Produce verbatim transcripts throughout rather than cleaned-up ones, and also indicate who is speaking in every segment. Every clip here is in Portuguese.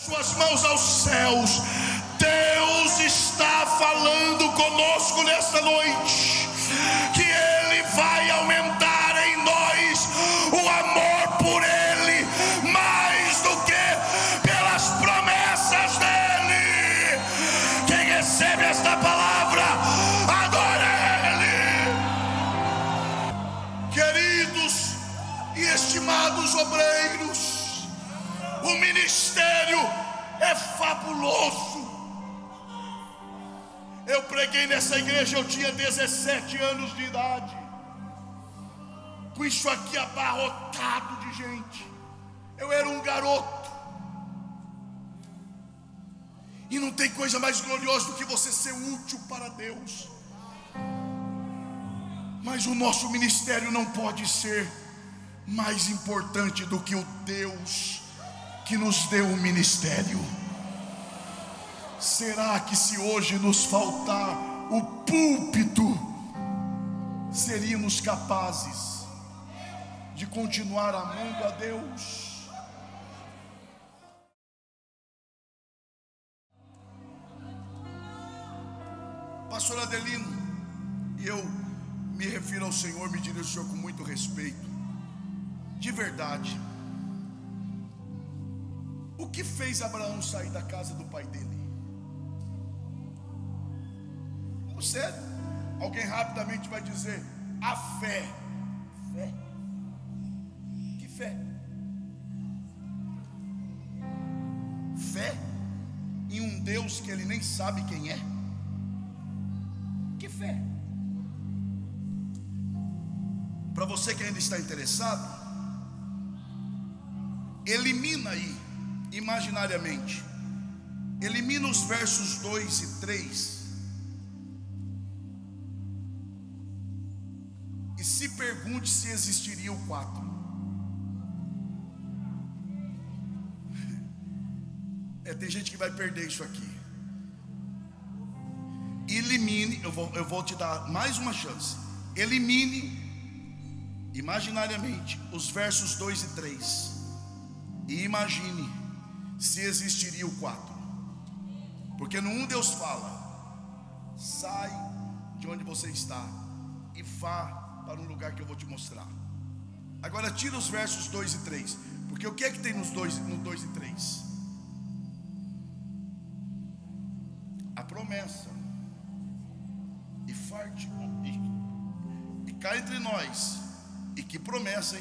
Speaker 1: suas mãos aos céus. Deus está falando conosco nesta noite, que Ele vai aumentar em nós o amor por Ele, mais do que pelas promessas dEle. Quem recebe esta palavra, adora Ele. Queridos e estimados obreiros, o ministério é fabuloso. Eu preguei nessa igreja, eu tinha dezessete anos de idade, com isso aqui abarrotado de gente. Eu era um garoto. E não tem coisa mais gloriosa do que você ser útil para Deus. Mas o nosso ministério não pode ser mais importante do que o Deus que nos deu o ministério. Será que se hoje nos faltar o púlpito, seríamos capazes de continuar amando a Deus? Pastor Adelino, e eu me refiro ao Senhor, me dirijo ao Senhor com muito respeito, de verdade, o que fez Abraão sair da casa do pai dele? Sério? Alguém rapidamente vai dizer: a fé. Fé? Que fé? Fé em um Deus que ele nem sabe quem é? Que fé? Para você que ainda está interessado, elimina aí, imaginariamente, elimina os versos dois e três. E se pergunte se existiria o quatro. É, tem gente que vai perder isso aqui. Elimine, eu vou, eu vou te dar mais uma chance. Elimine, imaginariamente, os versos dois e três. E imagine se existiria o quatro. Porque no um Deus fala: sai de onde você está e vá para um lugar que eu vou te mostrar. Agora tira os versos dois e três, porque o que é que tem nos dois, no dois e três? A promessa. E farte e, e cá entre nós, e que promessa, hein?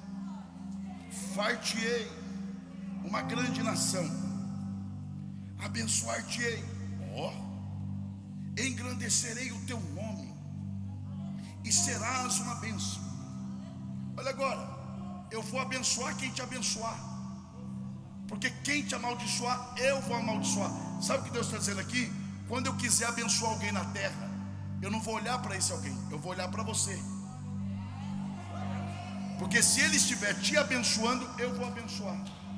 Speaker 1: Far-te-ei uma grande nação, abençoar-te-ei, ó, engrandecerei o teu nome, e serás uma bênção. Olha agora, eu vou abençoar quem te abençoar, porque quem te amaldiçoar, eu vou amaldiçoar. Sabe o que Deus está dizendo aqui? Quando eu quiser abençoar alguém na terra, eu não vou olhar para esse alguém, eu vou olhar para você. Porque se ele estiver te abençoando, eu vou abençoar.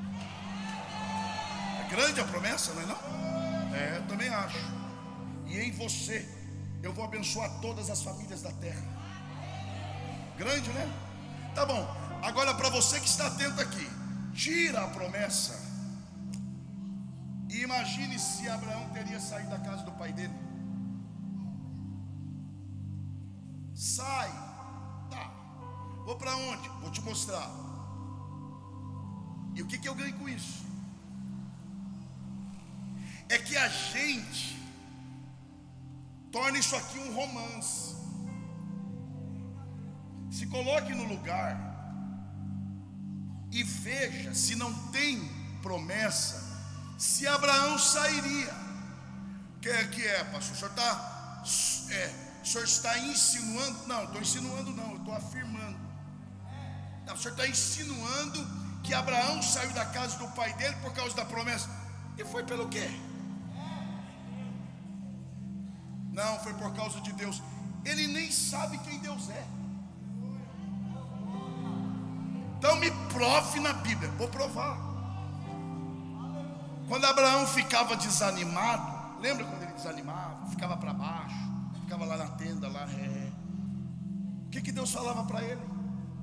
Speaker 1: É grande a promessa, não é não? É, eu também acho. E em você eu vou abençoar todas as famílias da terra. Grande, né? Tá bom. Agora, para você que está atento aqui, tira a promessa e imagine se Abraão teria saído da casa do pai dele. Sai. Tá. Vou para onde? Vou te mostrar. E o que que eu ganho com isso? É que a gente torna isso aqui um romance. Se coloque no lugar e veja se não tem promessa, se Abraão sairia. Que é que é, pastor? O senhor está é, o senhor está insinuando? Não, estou insinuando não, eu estou afirmando. Não, o senhor está insinuando que Abraão saiu da casa do pai dele por causa da promessa. E foi pelo quê? Não, foi por causa de Deus. Ele nem sabe quem Deus é. Então me prove na Bíblia. Vou provar. Quando Abraão ficava desanimado, lembra quando ele desanimava? Ficava para baixo, ficava lá na tenda, lá. É. O que que Deus falava para ele?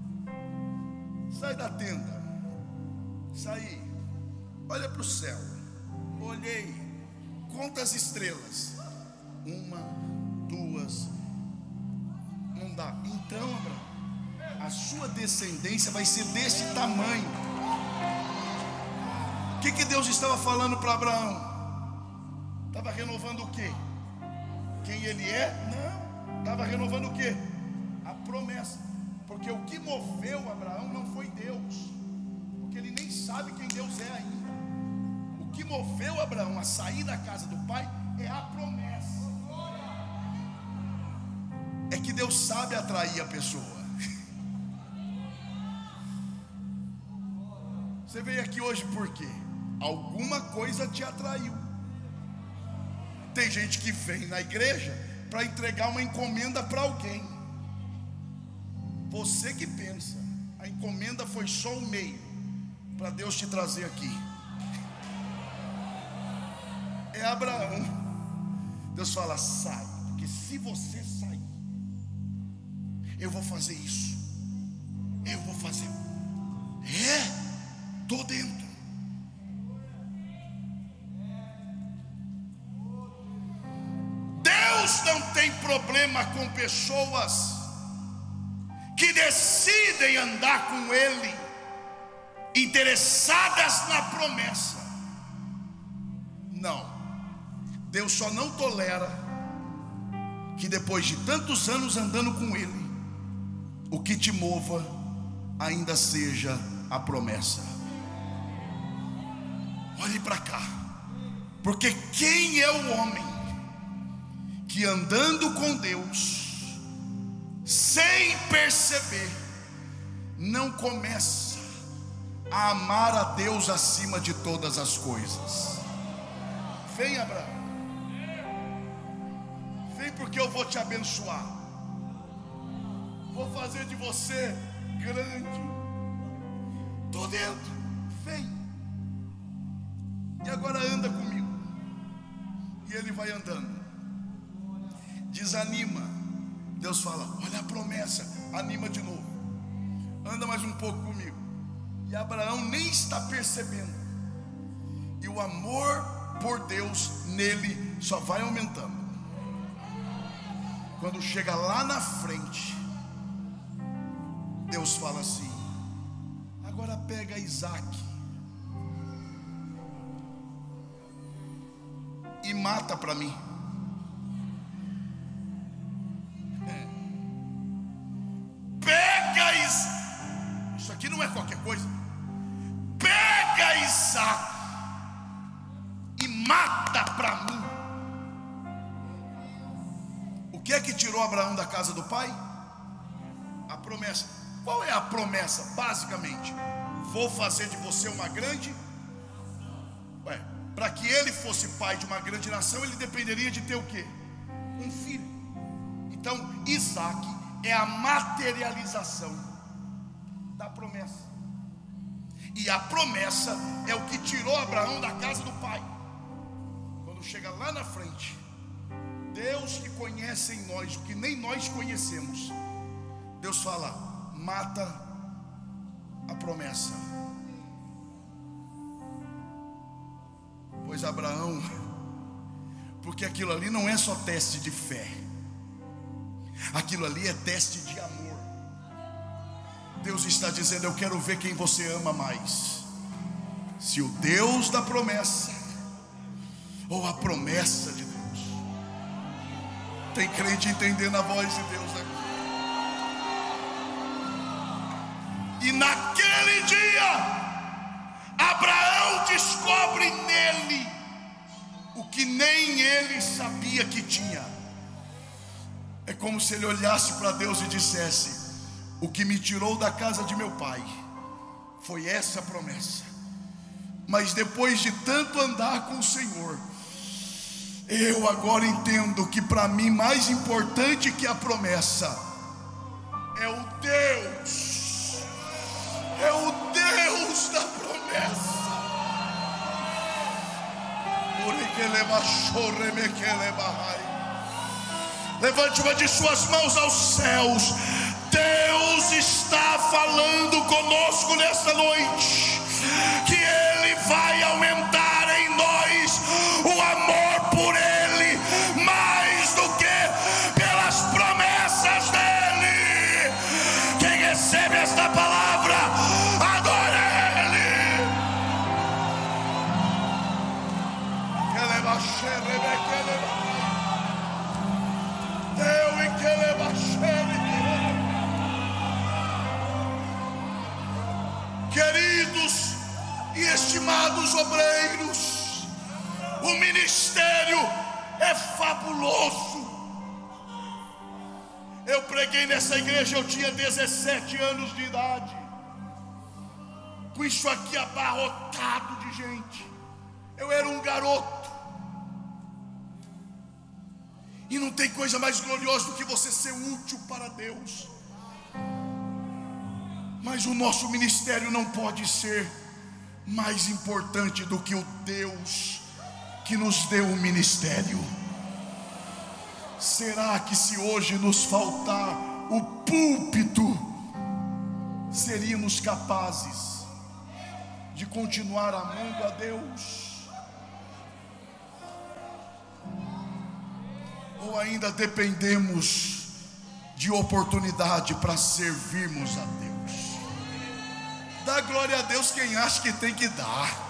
Speaker 1: Sai da tenda. Sai. Olha para o céu. Olhei, conta as estrelas. Uma, duas, não dá. Então, Abraão, a sua descendência vai ser desse tamanho. O que, que Deus estava falando para Abraão? Estava renovando o quê? Quem ele é? Não. Estava renovando o quê? A promessa. Porque o que moveu Abraão não foi Deus, porque ele nem sabe quem Deus é ainda. O que moveu Abraão a sair da casa do pai é a promessa. É que Deus sabe atrair a pessoa. Você veio aqui hoje por quê? Alguma coisa te atraiu. Tem gente que vem na igreja para entregar uma encomenda para alguém. Você que pensa, a encomenda foi só um meio para Deus te trazer aqui. É Abraão. Deus fala: sai, porque se você sair, eu vou fazer isso. Eu vou fazer. É, tô dentro. Deus não tem problema com pessoas que decidem andar com Ele, interessadas na promessa. Não, Deus só não tolera que depois de tantos anos andando com Ele, o que te mova ainda seja a promessa. Olhe para cá, porque quem é o homem que andando com Deus, sem perceber, não começa a amar a Deus acima de todas as coisas? Vem, Abraão, vem, porque eu vou te abençoar, vou fazer de você grande. Tô dentro, vem. E agora anda comigo. E ele vai andando. Desanima. Deus fala: olha a promessa. Anima de novo. Anda mais um pouco comigo. E Abraão nem está percebendo. E o amor por Deus nele só vai aumentando. Quando chega lá na frente, Deus fala assim: agora pega Isaac e mata para mim. Pega Isaac. Isso aqui não é qualquer coisa. Pega Isaac e mata para mim. O que é que tirou Abraão da casa do pai? A promessa. Qual é a promessa? Basicamente, vou fazer de você uma grande. Ué, para que ele fosse pai de uma grande nação, ele dependeria de ter o quê? Um filho. Então Isaac é a materialização da promessa. E a promessa é o que tirou Abraão da casa do pai. Quando chega lá na frente, Deus que conhece em nós o que nem nós conhecemos, Deus fala: mata a promessa. Pois Abraão, porque aquilo ali não é só teste de fé, aquilo ali é teste de amor. Deus está dizendo: eu quero ver quem você ama mais, se o Deus da promessa ou a promessa de Deus. Tem crente entendendo a voz de Deus aqui. E naquele dia, Abraão descobre nele o que nem ele sabia que tinha. É como se ele olhasse para Deus e dissesse: o que me tirou da casa de meu pai foi essa promessa, mas depois de tanto andar com o Senhor, eu agora entendo que para mim mais importante que a promessa é o Deus, é o Deus da promessa. Levante uma de suas mãos aos céus. Deus está falando conosco nesta noite, que Ele vai aumentar em nós Queridos e estimados obreiros, o ministério é fabuloso. Eu preguei nessa igreja, eu tinha dezessete anos de idade, com isso aqui abarrotado de gente. Eu era um garoto. E não tem coisa mais gloriosa do que você ser útil para Deus. Mas o nosso ministério não pode ser mais importante do que o Deus que nos deu o ministério. Será que se hoje nos faltar o púlpito, seríamos capazes de continuar amando a Deus? Ou ainda dependemos de oportunidade para servirmos a Deus? Dá glória a Deus quem acha que tem que dar.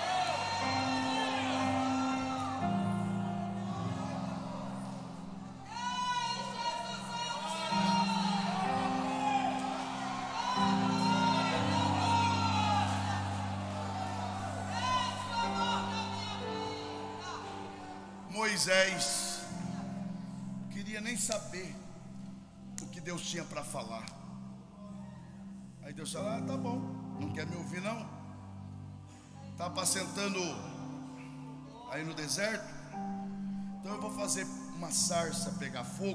Speaker 1: Moisés queria nem saber o que Deus tinha para falar. Aí Deus falou: ah, tá bom, não quer me ouvir não? Está apacentando aí no deserto? Então eu vou fazer uma sarça pegar fogo.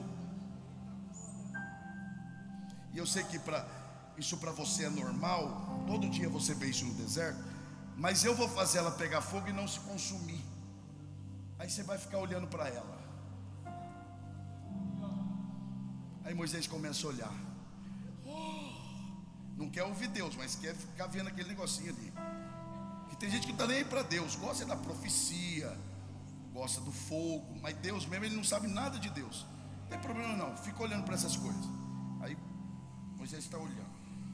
Speaker 1: E eu sei que pra, isso para você é normal, todo dia você vê isso no deserto. Mas eu vou fazer ela pegar fogo e não se consumir. Aí você vai ficar olhando para ela. Aí Moisés começa a olhar. Não quer ouvir Deus, mas quer ficar vendo aquele negocinho ali. Que tem gente que não está nem aí para Deus, gosta da profecia, gosta do fogo, mas Deus mesmo, ele não sabe nada de Deus. Não tem problema não, fica olhando para essas coisas. Aí Moisés está olhando.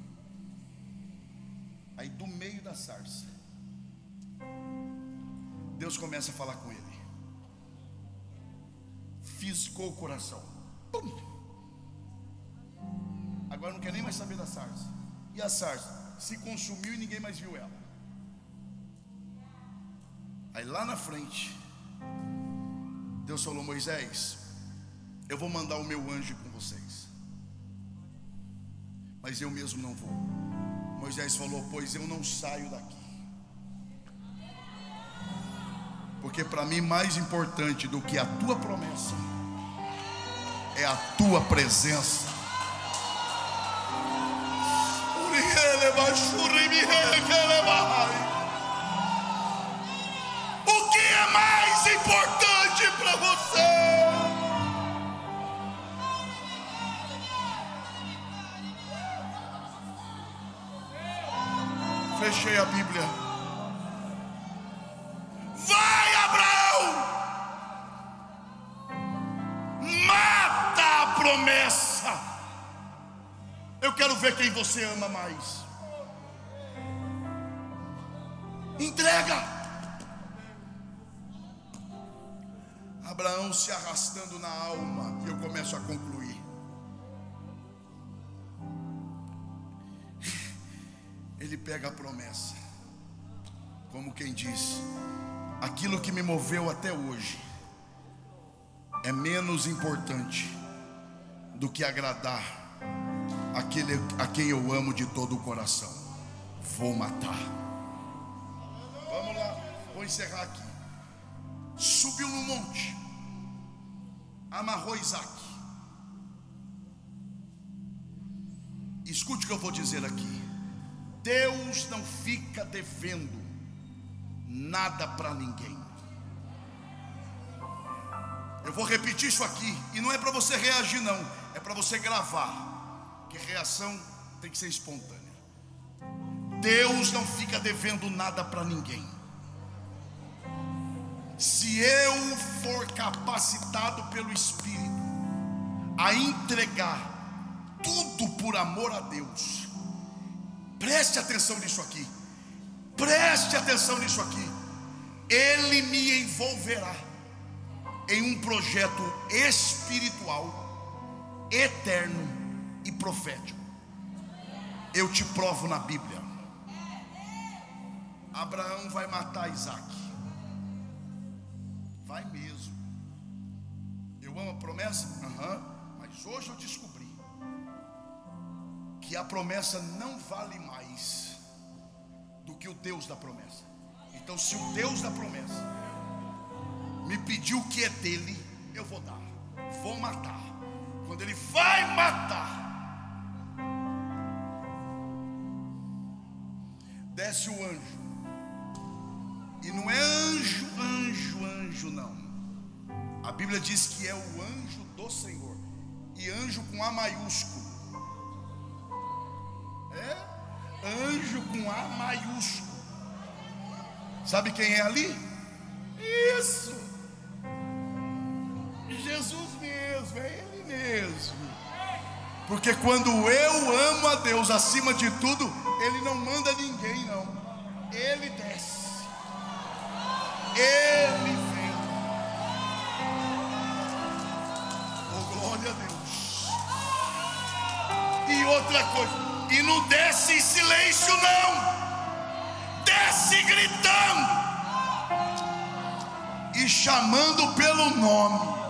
Speaker 1: Aí do meio da sarça, Deus começa a falar com ele. Fisgou o coração. Pum. Agora não quer nem mais saber da sarça. E a sarça se consumiu e ninguém mais viu ela. Aí lá na frente, Deus falou: Moisés, eu vou mandar o meu anjo com vocês, mas eu mesmo não vou. Moisés falou: pois eu não saio daqui, porque para mim mais importante do que a tua promessa é a tua presença. O que é mais importante para você? Fechei a Bíblia. Vai, Abraão, mata a promessa. Eu quero ver quem você ama mais. Entrega. Abraão se arrastando na alma, e eu começo a concluir. Ele pega a promessa, como quem diz: aquilo que me moveu até hoje é menos importante do que agradar aquele a quem eu amo de todo o coração. Vou matar. Vamos lá, vou encerrar aqui. Subiu no monte, amarrou Isaac. Escute o que eu vou dizer aqui. Deus não fica devendo nada para ninguém. Eu vou repetir isso aqui, e não é para você reagir não, é para você gravar, que reação tem que ser espontânea. Deus não fica devendo nada para ninguém. Se eu for capacitado pelo Espírito a entregar tudo por amor a Deus, preste atenção nisso aqui, preste atenção nisso aqui, Ele me envolverá em um projeto espiritual, eterno e profético. Eu te provo na Bíblia. Abraão vai matar Isaac. Vai mesmo. Eu amo a promessa? Uhum. Mas hoje eu descobri que a promessa não vale mais do que o Deus da promessa. Então, se o Deus da promessa me pediu o que é dele, eu vou dar, vou matar. Quando ele vai matar, desce o anjo. E não é anjo, anjo, anjo não. A Bíblia diz que é o anjo do Senhor. E anjo com A maiúsculo. É? Anjo com A maiúsculo. Sabe quem é ali? Isso. Jesus mesmo, é Ele mesmo. Porque quando eu amo a Deus acima de tudo, Ele não manda ninguém não. Ele desce. Ele vem. Oh, glória a Deus. E outra coisa, e não desce em silêncio não. Desce gritando e chamando pelo nome.